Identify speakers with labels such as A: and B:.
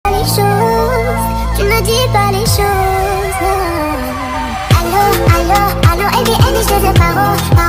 A: Les choses, tu ne dis pas les choses. Allô, allô, allô, et je te parle.